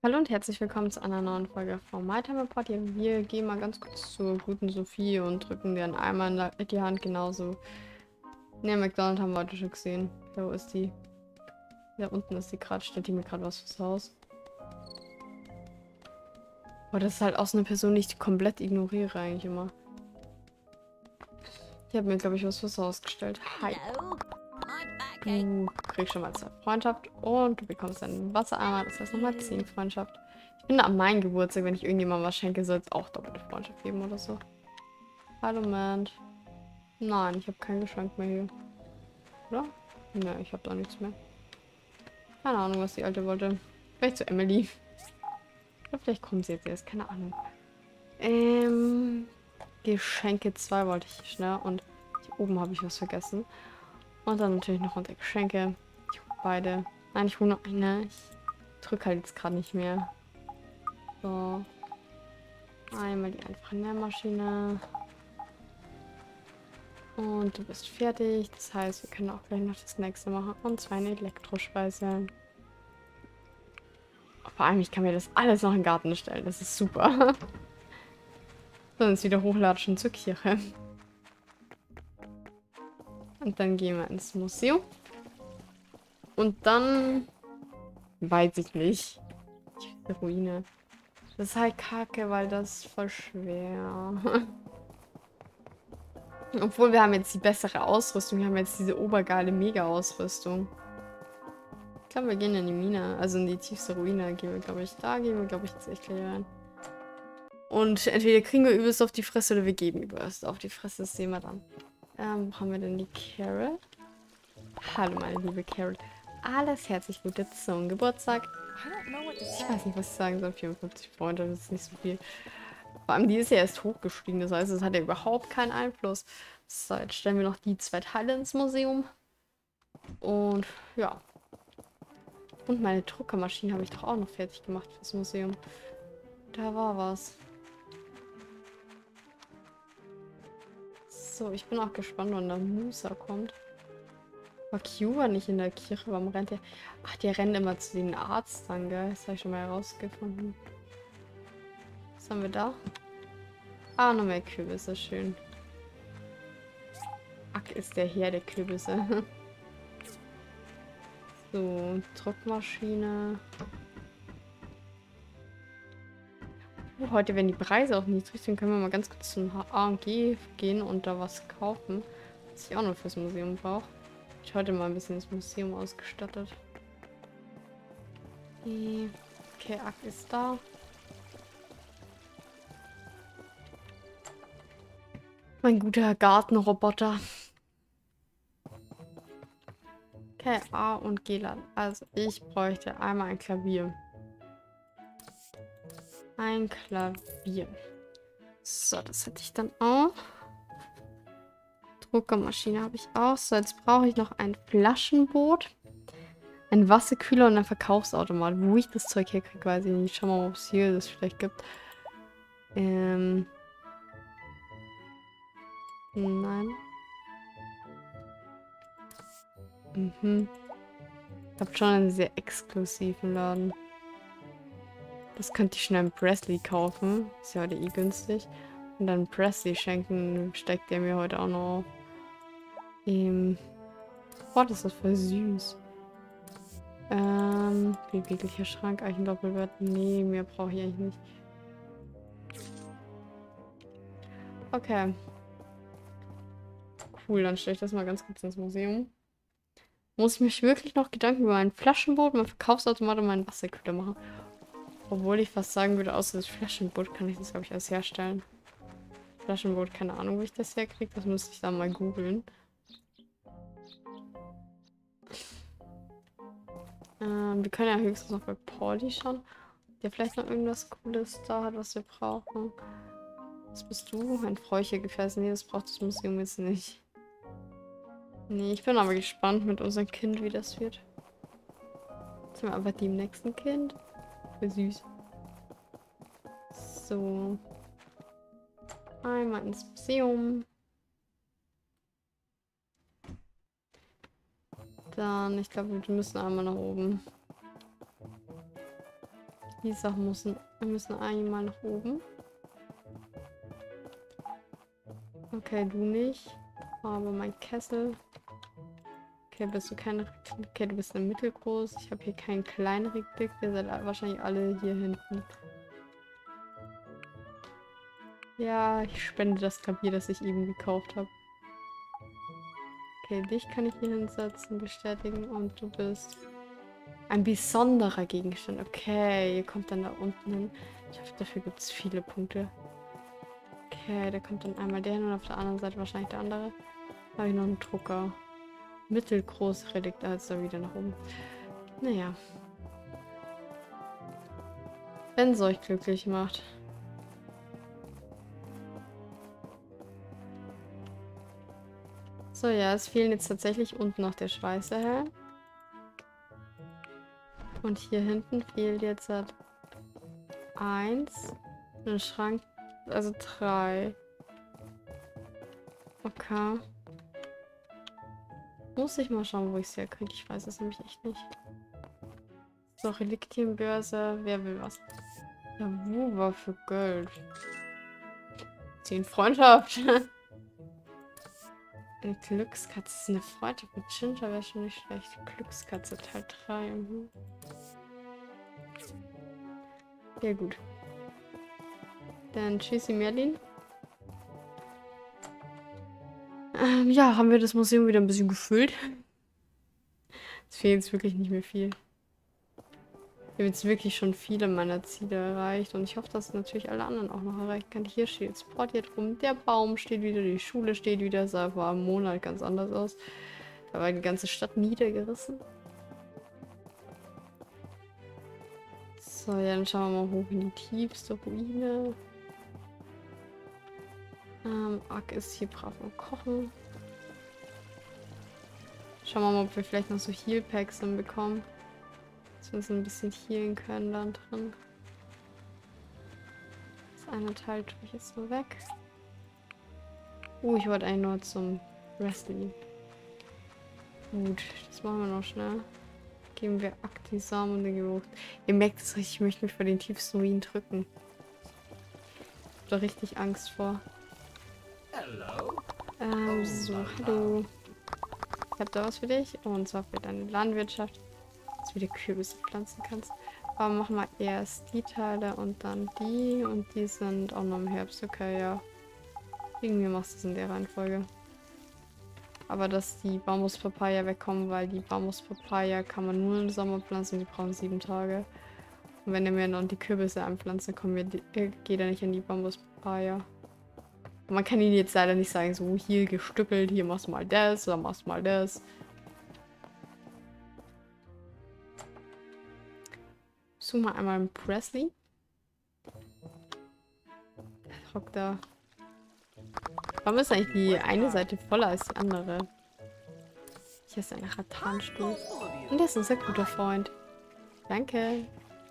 Hallo und herzlich willkommen zu einer neuen Folge von My Time Party. Wir gehen mal ganz kurz zur guten Sophie und drücken dir einmal in die Hand genauso. Ne, McDonald haben wir heute schon gesehen. Ja, wo ist die? Da unten ist die gerade. Stellt die mir gerade was fürs Haus? Boah, das ist halt auch so eine Person, die ich komplett ignoriere eigentlich immer. Die hat mir, glaube ich, was fürs Haus gestellt. Hi. Du kriegst schon mal 2 Freundschaft und du bekommst einen Wassereimer. Das heißt nochmal 10 Freundschaft. Ich finde, an meinem Geburtstag, wenn ich irgendjemandem was schenke, soll es auch doppelte Freundschaft geben oder so. Hallo, Mensch. Nein, ich habe kein Geschenk mehr hier. Oder? Ne, ich habe da nichts mehr. Keine Ahnung, was die Alte wollte. Vielleicht zu Emily. Oder vielleicht kommt sie jetzt erst. Keine Ahnung. Geschenke 2 wollte ich schnell. Und hier oben habe ich was vergessen. Und dann natürlich noch unter Geschenke. Ich hole beide. Nein, ich hole nur eine. Ich drücke halt jetzt gerade nicht mehr. So. Einmal die einfache Nährmaschine. Und du bist fertig. Das heißt, wir können auch gleich noch das nächste machen. Und zwar eine Elektrospeise. Vor allem, ich kann mir das alles noch in den Garten stellen. Das ist super. Sonst wieder hochlatschen zur Kirche. Und dann gehen wir ins Museum. Und dann... Weiß ich nicht. Die Ruine. Das ist halt kacke, weil das ist voll schwer. Obwohl, wir haben jetzt die bessere Ausrüstung. Wir haben jetzt diese obergeile Mega-Ausrüstung. Ich glaube, wir gehen in die Mine. Also in die tiefste Ruine gehen wir, glaube ich. Da gehen wir, glaube ich, jetzt echt gleich rein. Und entweder kriegen wir übelst auf die Fresse oder wir geben übelst auf die Fresse. Das sehen wir dann. Wo haben wir denn die Carol? Hallo, meine liebe Carol. Alles herzlich Gute zum Geburtstag. Ich weiß nicht, was ich sagen soll. 54 Freunde, das ist nicht so viel. Vor allem, die ist ja erst hochgestiegen. Das heißt, es hat ja überhaupt keinen Einfluss. So, jetzt stellen wir noch die 2 Teile ins Museum. Und ja. Und meine Druckermaschine habe ich doch auch noch fertig gemacht fürs Museum. Da war was. So, ich bin auch gespannt, wann der Musa kommt. War Q nicht in der Kirche? Warum rennt der? Ach, der rennt immer zu den Arzt dann, gell? Das habe ich schon mal herausgefunden. Was haben wir da? Ah, noch mehr Kürbisse. Schön. Ach, ist der Herr der Kürbisse. So, Druckmaschine. Heute werden die Preise auch niedrig. Dann können wir mal ganz kurz zum A&G gehen und da was kaufen. Was ich auch noch fürs Museum brauche. Ich heute mal ein bisschen das Museum ausgestattet. Okay, Ack ist da. Mein guter Gartenroboter. Okay, A und G laden. Also ich bräuchte einmal ein Klavier. Ein Klavier. So, das hätte ich dann auch. Druckermaschine habe ich auch. So, jetzt brauche ich noch ein Flaschenboot. Ein Wasserkühler und ein Verkaufsautomat. Wo ich das Zeug herkriege, weiß ich nicht. Schauen wir mal, ob es hier das vielleicht gibt. Nein. Mhm. Ich habe schon einen sehr exklusiven Laden. Das könnte ich schnell im Presley kaufen. Ist ja heute eh günstig. Und dann Presley schenken, steckt der mir heute auch noch auf. Boah, das ist voll süß. Beweglicher Schrank, Eichendoppelbett. Nee, mehr brauche ich eigentlich nicht. Okay. Cool, dann stelle ich das mal ganz kurz ins Museum. Muss ich mich wirklich noch Gedanken über mein Flaschenboot, mein Verkaufsautomat und meinen Wasserkühler machen. Obwohl ich fast sagen würde, außer das Flaschenboot kann ich das, glaube ich, alles herstellen. Flaschenboot, keine Ahnung, wo ich das herkriege. Das müsste ich dann mal googeln. Wir können ja höchstens noch bei Pauli schauen. Der vielleicht noch irgendwas Cooles da hat, was wir brauchen. Was bist du? Ein Fräuchegefäß. Nee, das braucht das Museum jetzt nicht. Nee, ich bin aber gespannt mit unserem Kind, wie das wird. Jetzt haben wir aber die im nächsten Kind. Voll süß. So. Einmal ins Museum. Dann, ich glaube, wir müssen einmal nach oben. Die Sachen müssen einmal nach oben. Okay, du nicht. Aber mein Kessel. Okay, bist du keine. Okay, du bist eine mittelgroß. Ich habe hier keinen kleinen Regenblick. Wir sind wahrscheinlich alle hier hinten. Ja, ich spende das Klavier, das ich eben gekauft habe. Okay, dich kann ich hier hinsetzen, bestätigen. Und du bist ein besonderer Gegenstand. Okay, ihr kommt dann da unten hin. Ich hoffe, dafür gibt es viele Punkte. Okay, da kommt dann einmal der hin und auf der anderen Seite wahrscheinlich der andere. Da habe ich noch einen Drucker. Mittelgroß Relikt, als da wieder nach oben. Naja. Wenn es euch glücklich macht. So, ja, es fehlen jetzt tatsächlich unten noch der Schweißerhelm. Und hier hinten fehlt jetzt halt 1. Ein Schrank, also 3. Okay. Muss ich mal schauen, wo ich es herkriege. Ich weiß es nämlich echt nicht. So, Reliktienbörse. Wer will was? Ja, wo war für Gold? 10 Freundschaft. Eine Glückskatze. Eine Freundschaft mit Ginger wäre schon nicht schlecht. Glückskatze Teil 3. Ja, gut. Dann tschüssi, Merlin. Ja, haben wir das Museum wieder ein bisschen gefüllt. Es fehlt jetzt wirklich nicht mehr viel. Ich habe jetzt wirklich schon viele meiner Ziele erreicht und ich hoffe, dass natürlich alle anderen auch noch erreichen kann. Hier steht jetzt Sport hier drum, der Baum steht wieder, die Schule steht wieder. Es sah vor einem Monat ganz anders aus. Da war die ganze Stadt niedergerissen. So, ja, dann schauen wir mal hoch in die tiefste Ruine. Ak ist hier brav am Kochen. Schauen wir mal, ob wir vielleicht noch so Heal-Packs dann bekommen. Dass wir uns ein bisschen healen können dann drin. Das eine Teil tue ich jetzt nur weg. Ich wollte eigentlich nur zum Wrestling. Gut, das machen wir noch schnell. Geben wir Ak die Samen und den Geruch. Ihr merkt es richtig, ich möchte mich vor den tiefsten Ruinen drücken. Ich habe da richtig Angst vor. So, hallo. Ich habe da was für dich. Und zwar für deine Landwirtschaft. Dass du wieder Kürbisse pflanzen kannst. Aber machen wir erst die Teile und dann die. Und die sind auch noch im Herbst. Okay, ja. Irgendwie machst du es in der Reihenfolge. Aber dass die Bambus-Papaya wegkommen, weil die Bambus-Papaya kann man nur im Sommer pflanzen. Die brauchen 7 Tage. Und wenn er mir noch die Kürbisse anpflanzt, dann geht er nicht in die Bambus-Papaya. Man kann ihnen jetzt leider nicht sagen, so hier gestückelt, hier machst du mal das, oder machst du mal das. Such mal einmal einen Presley. Der hockt da. Warum ist eigentlich die eine Seite voller als die andere? Hier ist ein Rattanstuhl. Und der ist ein sehr guter Freund. Danke.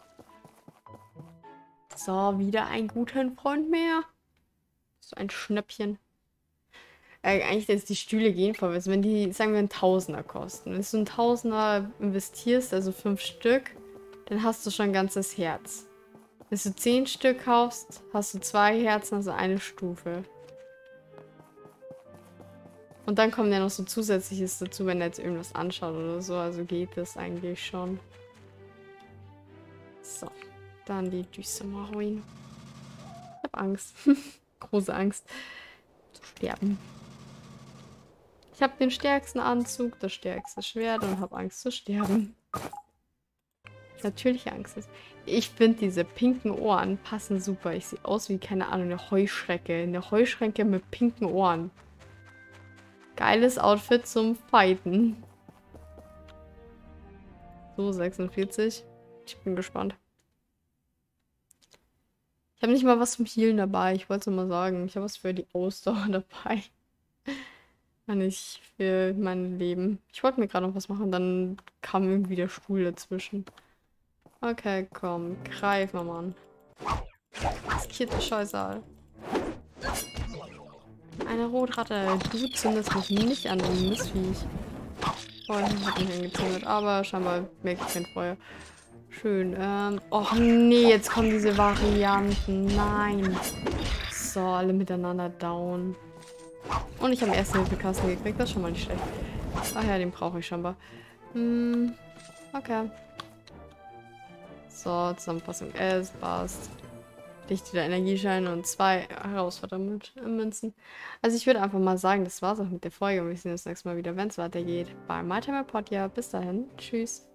So, wieder ein guter Freund mehr. So ein Schnäppchen. Eigentlich, dass die Stühle gehen vorwärts. Wenn die, sagen wir, einen Tausender kosten. Wenn du einen Tausender investierst, also 5 Stück, dann hast du schon ein ganzes Herz. Wenn du 10 Stück kaufst, hast du 2 Herzen, also eine Stufe. Und dann kommt ja noch so Zusätzliches dazu, wenn er jetzt irgendwas anschaut oder so. Also geht das eigentlich schon. So. Dann die düstere Ruine. Ich hab Angst. Große Angst. Zu sterben. Ich habe den stärksten Anzug, das stärkste Schwert und habe Angst zu sterben. Natürliche Angst ist. Ich finde, diese pinken Ohren passen super. Ich sehe aus wie, keine Ahnung, eine Heuschrecke. Eine Heuschrecke mit pinken Ohren. Geiles Outfit zum Fighten. So, 46. Ich bin gespannt. Ich habe nicht mal was zum Healen dabei. Ich wollte es mal sagen. Ich habe was für die Ausdauer dabei. Nicht für mein Leben. Ich wollte mir gerade noch was machen, dann kam irgendwie der Stuhl dazwischen. Okay, komm. Greif mal, Mann. Riskierte Scheusal. Eine Rotratte. Du zündest mich nicht an, du Mistviech. Oh, ich hab mich angezündet, aber scheinbar merke ich kein Feuer. Schön. Och nee, jetzt kommen diese Varianten. Nein. So, alle miteinander down. Und ich habe einen Erste-Hilfe-Kasten gekriegt. Das ist schon mal nicht schlecht. Ach ja, den brauche ich scheinbar. Okay. So, Zusammenfassung S, passt. Licht wieder Energiescheine und 2 Herausforderungsmünzen. Also ich würde einfach mal sagen, das war's auch mit der Folge. Und wir sehen uns nächstes Mal wieder, wenn es weitergeht. Bei My Time Pod. Ja, bis dahin. Tschüss.